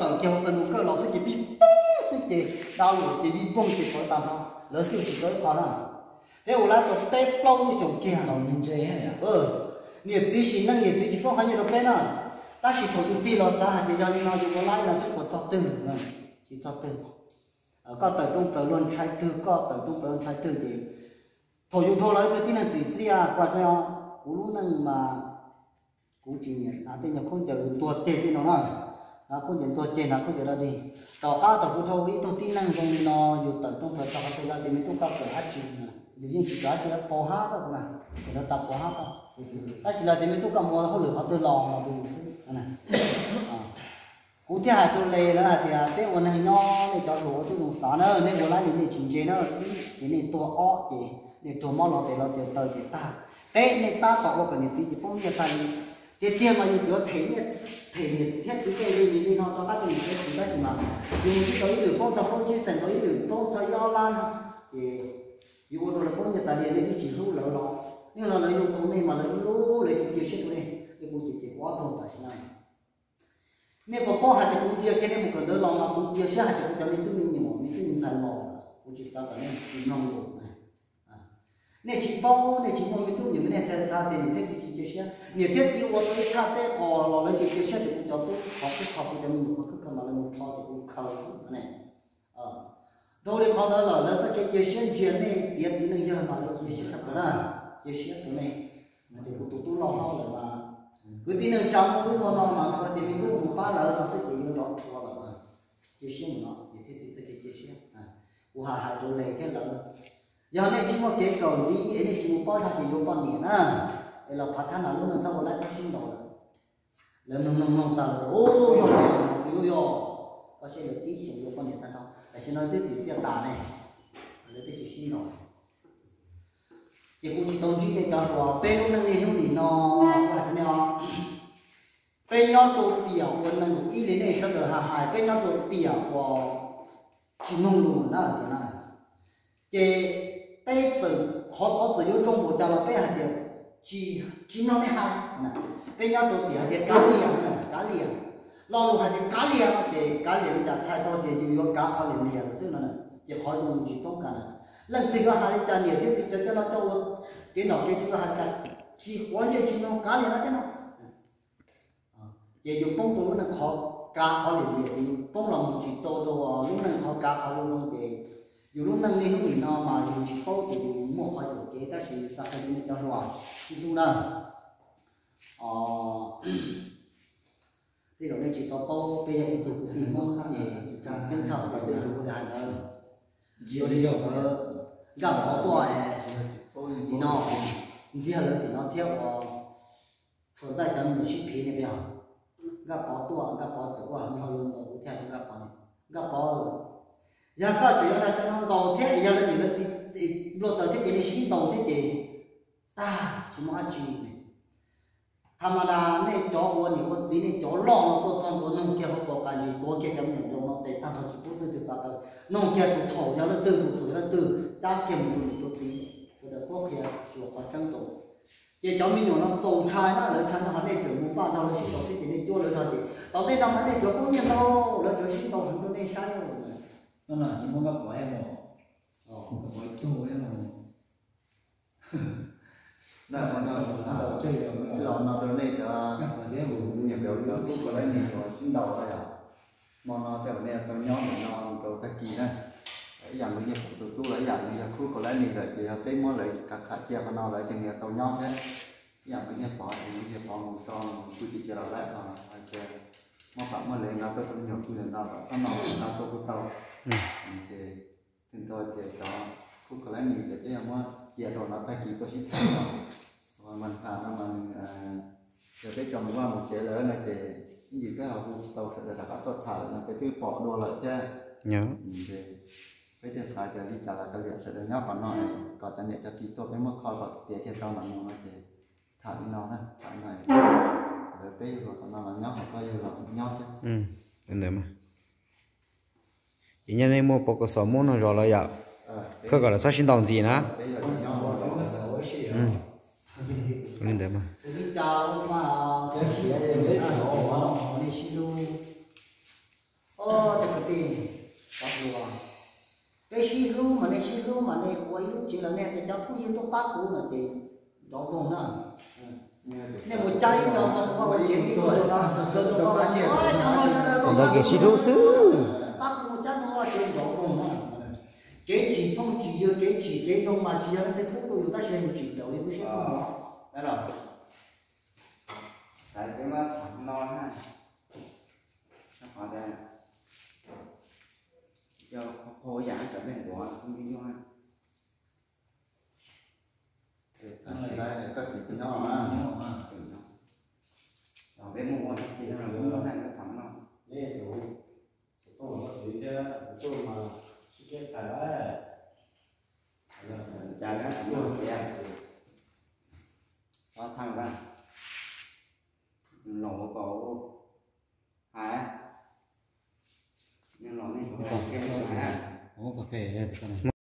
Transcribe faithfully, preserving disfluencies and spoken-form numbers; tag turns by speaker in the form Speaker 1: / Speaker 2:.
Speaker 1: ở kéo sân cơ lão sư chỉ bị suy chỉ đau lửa chỉ bị bông chỉ có tạm thôi lỡ sư chỉ có khó nào thế ủa là tổ tép lâu như chồng kia
Speaker 2: lòng mình chơi hay
Speaker 1: ừ nhiệt gì xí năng nhiệt gì chỉ có hai nhiệt độ bên nào ta chỉ thổi dùng ti lo xa hạt thì cho nên nó dùng có lái là sẽ có cho từ chỉ cho từ có tờ trung tờ luôn trái từ có tờ trung tờ luôn trái từ thì thổi dùng thổi lấy cái tin là gì gì à qua cho cú lúc năng mà cú chỉ nhiệt là tên nhập không chờ tuột trên thì nó nói nó không nhận tuột trên là không chờ ra đi tàu a tàu cú thổi ít tàu tin năng trong nó dùng tờ trung tờ cho cái là thì mình tu cao cỡ hát chín dù như chỉ có chỉ là po hát thôi nè thì nó tập po hát thôi ta chỉ là thì mình tu cao mua không được họ từ lò mà đủ này cú thứ hai tôi lấy là thì cái quần này nó để cho lúa tôi dùng xả nữa nên quần này để chỉnh chế nó cái này tua ó thì để tua máu nó để nó để tơi để ta cái này ta có cái này gì cũng như thay cái tiền mà như chữa thể nhiệt thể nhiệt thiết cái cái gì gì nó cho các mình cái chúng ta chỉ mà dùng cái tới được con sao con chia sẻ tới được con sao do lan thì dù đồ là con như ta điện để chỉ số lỡ nó nhưng là lấy dùng tốn này mà lấy lú lấy cái chia sẻ tốn này cái cũng chỉ chỉ quá thôi tại sao này nếu có có hạt cũng chia cái này một cái đỡ lòng mà cũng chia sẻ hạt cũng cho mình tự mình nhiều mình tự mình sản lòng cũng chỉ sao cái này chỉ nông đồ này nếu chỉ bao nếu chỉ nông mình tự nhiều mình sẽ ra thì mình thiết chỉ chia sẻ nhiều thiết chỉ của tôi khá thế họ lo lấy chỉ chia sẻ thì cũng cho tôi học cái học cho mình có cái mà là một thọ thì cũng khâu này rồi thì họ nói là nó sẽ chia sẻ chuyện này biết gì nữa giờ mà nó chia sẻ thật đó chia sẻ cái này mà thì cũng tôi lo lo rồi mà cứ tin rằng trong cũng nó mà có thể mình cũng ba lỡ nó sẽ chỉ nó đó cho là chia sẻ nó thì thế thì sẽ chia sẻ của hà hà rồi này thế là giờ này chỉ một cái cầu gì ấy này chỉ một bao thì dùng con điện à đây là phát thanh nào luôn làm sao mà lại cho sinh đầu là nông nông nông ta là ô yo yo yo có sẽ được tí sử dụng con điện ta đâu là sẽ nói tới chỉ xe tà này là tới chỉ sinh đầu chỉ cũng chỉ tôn chỉ để cho họ bên lúc này lúc này nó phải nó bên nhau đồ tiểu của nó ý lý này sao được hà hải bên nhau đồ tiểu của chỉ nông luôn đó thế này chỉ tây sự họ có sử dụng trong bộ cho là bên hạt điều chỉ chỉ nó này hai này bên nhau đồ tiểu hạt cá liền này cá liền lo luôn hạt cá liền thì cá liền bây giờ sai to thì dùng cá họ liền liền chứ nó này chỉ khó dùng chỉ tốt cả này lần thứ hai hai cha nhiều cái gì cho cho nó cho cái nọ cái thứ hai cha chỉ quan trọng chỉ nó cá liền nó thế nào chỉ dùng bông bông nó khó cá khó liền liền bông lòng chỉ to đồ lúc này khó cá khó luôn thì dù lúc năng lên lúc này nó mà dùng chỉ bông thì mua khỏi được cái ta chỉ sao phải dùng cho nó chỉ luôn nè thì rồi đây chỉ to bông bây giờ thì tụi tìm mông khác nhỉ chẳng chân trọng là đủ để hành hơn chiều đi chiều có gặp có tuổi thì nó riêng là thì nó theo存在咱们视频那边gặp có tuổi gặp có chỗ của họ luôn đầu theo gặp có này gặp có giờ có chuyện là cho nó đầu thế thì giờ là gì là gì lúc đầu thế thì xin đầu thế thì ta chỉ muốn ăn gì tham gia này chỗ của những con gì này chỗ lo nó trong của nông kia họ có cái gìตัวkia cái mình dùng nó để tăng thọ chỉ bút từ từ từ nông kia cũng sầu nhau nó từ từ từ nó từ cha kia mình được gì rồi được có kia sửa còn trăng tổ chỉ cho mình nó tổ trai nó là trăng họ để chữ muốn bao nó là xin tổ thì để chua rồi thôi thì tao đây làm cái để chữ cũng như đâu là chữ xin tổ nó đây sai rồi
Speaker 2: nó là chỉ muốn gặp của em rồi gặp của tôi em rồi
Speaker 3: đây là nó chơi được cái lò nó từ đây cho nhiều biểu cho cũng có lấy mình rồi xin đầu đây à mà nó theo này tao nhóm mình nó cầu ta kỳ này dạng cái gì tụi tôi lấy dạng như khu có lấy mình rồi thì cái món lấy các khách chia con nó lấy thì người tao nhóm thế dạng cái gì bỏ thì cái gì bỏ một son tôi chỉ cho lại rồi phải chơi mà phạm mà lấy nó tôi không nhiều tôi lần nào đó xong nó nó tôi cũng tao thì thì tôi thì cho khu có lấy mình thì cái mà chia rồi nó ta kỳ tôi xin theo rồi mình thà nó mình rồi cái chồng qua một chế lớn là chế cái gì cái hậu tàu sẽ là các tôi thả là cái thứ bỏ đồ lại chứ
Speaker 4: nhớ
Speaker 3: cái thứ sai thì đi trả lại cái liệu sẽ được nhắc vào nó còn ta nhận cho chỉ tôi cái mức kho vật tiền cái sau mà nó thì thả đi nó này thả này rồi cái rồi nó là nhóc coi như là nhóc chứ
Speaker 4: ừ đến đấy mà chỉ nhân đây mua bộ cái số mua nó rồi là vậy cứ gọi là sao xin đồng gì nữa ừ lên đấy mà
Speaker 1: ô thì cái gì có lúa cái xí lúa mà này xí lúa mà này quay lúa chỉ là này thì cho phú yên tốt bác cũ là thì đó vùng nữa nên một trái cho con qua một chuyện đi rồi đó sơ cho con ôi
Speaker 4: còn đó cái xí lúa xứ
Speaker 1: bác cũ chắc nó chuyện đó vùng nữa cái chỉ không chỉ giờ cái chỉ cái không mà chỉ là cái phú của ta sẽ một chỉ đầu thì cũng sẽ không đó đó rồi
Speaker 3: tại cái mà thằng non ha họ đây cho khô giãn trở nên đỏ không đi ngon đây có chỉ cái nhỏ mà ở bên mua thì nó là mua hai cái thằng non
Speaker 2: đây chủ tôi nó chỉ cho tôi mà cái cả đó
Speaker 3: chả cái thằng non kia nó thằng ra lỗ cổ hả nhưng lỗ này cái hả
Speaker 1: Ủa cà phê thì cái này